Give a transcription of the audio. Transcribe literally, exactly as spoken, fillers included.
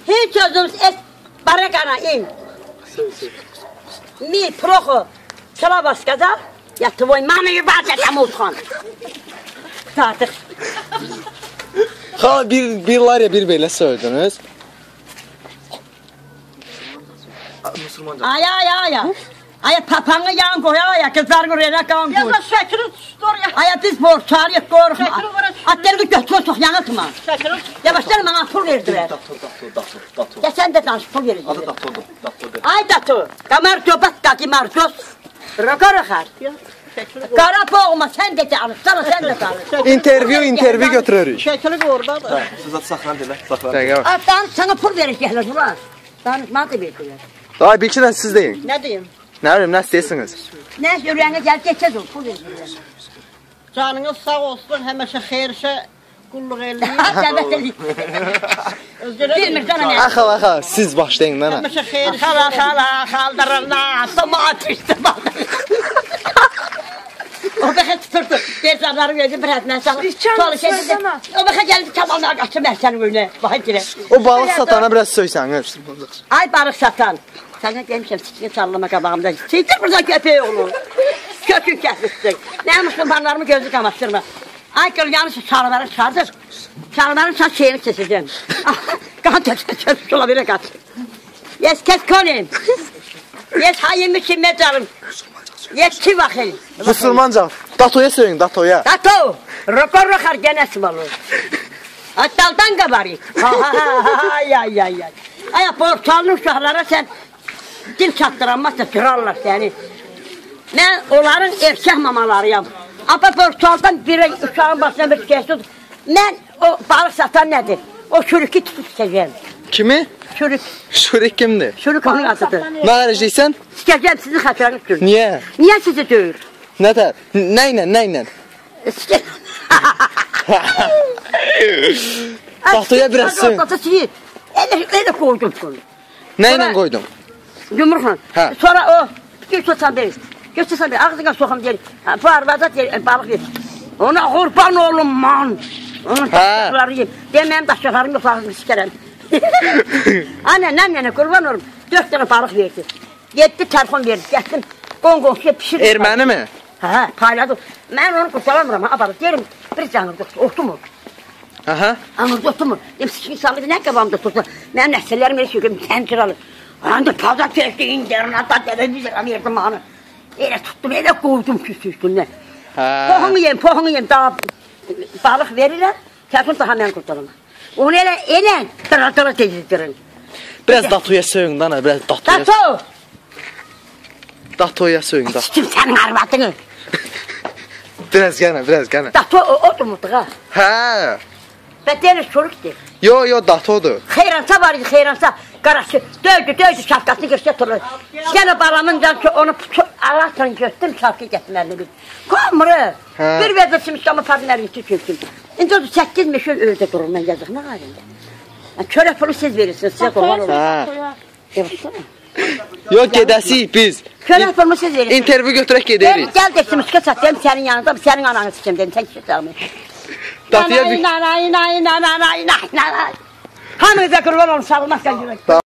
Hiç sözümüz es barakana in. Mi proxu sıra baskaza ya tvoy mama yubata tamutxan. Artıq. Ha bir birlar ya bir belə söydünüz. Müslümanca. Ay ay ay. Ay papanı yan koy ay kızlar görene kan koy. Ya şəkili tutur ya. Ay biz borçarıq qorxma. Şəkili var. Atları götür çox yanıtma. Şəkili. Yavaşlar mənə pul verdilər. Dato, dato, dato, dato. Ya sen de danış pul Adı verdilər. datodur, datodur. Ay dato. Kamar topat kaki martos. Raka rakar. Şəkili. Qara boğma sen de çalış. Sana sen de çalış. İnterview, interview götürürük. Şəkili oradadır. Siz zaten saxlan delə, saxlan. Dəqiqə var. Atdan sana pul verecekler ulan. Danışma da bekliyorlar. Ay bir iki də siz deyin. Nə deyim? Nə bilim, nə istəyirsiniz? Ne yüreğine gel geçeceğiz o pul verecekler. Canınız sağ olsun, həmişə xeyirşə qulluq eləyin. Səbətliyik. Bilmir sana ne. Axal, axal, siz başlayın lan. Həmişə xeyirşə. Xala xala kaldırırlar. Sama atıştı bak. O bəxə tuturdu. Bezarları verdi bir hətlə sana. Sonra şey dedi. O bəxə geldi kamallar qaçı məhsənin önüne. Bakın girə. O balıq satana biraz söysəniz. Ay balık satan. Sana gelmişim sikini sallama kabağımda. Siktir buradan köpeği oğlum. Kökün kesmişsin. Ne Müslümanlarımı gözü kamaştırma. Ay kıl yanlış çağrıların çağırdır. Çağrıların çağır şeyini keseceğim. Kan keseceğim. Şula bile kaç. Yes kes konin. Yes hayırlı kimle canım. Yes ki bakın. Müslümanca. Datoya söyleyin, datoya. Dato. Rokor rokar gene sıvalı. Attaldan kabari. Ha ha ha ha ya ya ya. Ay portallı uşaqlara sen dil çattıramazsa kırarlar seni. Ben onların erkek mamalarıyım. Ama portaldan biri uşağın başına bir şey tut. Ben o balık satan nedir? O çürükü tutup sikeceğim. Kimi? Çürük. Şurik kimdir? Çürük onun adıdır. Nə verəcəksən? Sikeceğim sizi xaçarınız çürük. Niyə? Niye sizi dövür? Nətər? Nə ilə, nə ilə? Sike... Datoya biraz söyün. Öyle, öyle koydum sonra. Nə ilə qoydun? Yumrukla. Ha. Sonra o götürsen bir. Götürsen bir ağzına sokam der. Bu arvada der balık ver. Ona kurban olun man. Onun taşlarını yiyeyim. Demem taşlarımı yok ağzını sikerim. Anne annene kurban olun. Dört tane balık verdi. Yetti telefon verdi. Getdim. Gongonsuya pişirdim. Erməni mi? Ha payladım. Ben onu kurtaramıyorum. Ha bana derim bir canım tuttu. Otu mu? Aha. Ama tuttu mu? Dedim sikin sağlığı ne kabamda tuttu. Ben nesillerim öyle söylüyorum. Sen çıralı. Anda pazar çekti internet da televizyon verdim bana. Öyle tuttum, öyle koydum küsü üstüne. Pohunu yiyeyim, pohunu yiyeyim. Daha balık verirler, telefon daha ben kurtarım. Onu öyle, öyle tıra tıra tezittirin. Biraz datoya söyün dana, biraz datoya. Dato! Datoya söyün da. Sikim senin arvatını. Biraz gene, biraz gene. Dato o oturmuştuk ha. Hə. Ben deniz çocuktu. Yo yo datodur. Xeyransa var idi, xeyransa. Qarası döydü, döydü şapkasını göstərdi. Gene balamından ki onu alarsan göstərim şapkayı gətirməlini bil. Komru. Bir verdirsin İslamı partnerliği çöktüm. İndi o səkkiz meşə öldü durur mən yazıq nə halində. Çörək pulu siz verirsiniz, sizə qurban olun. Hə. Yo gedəsik biz. Çörək pulu siz verirsiniz. İnterview götürək gedərik. Gəl desin müskə satayım sənin yanında, sənin ananı sikəm dedim, sən kimsən? Datoya bir... Nay nay nay nay nay nay nay nay. Hamınıza qurban olun, sağolmazsan görək.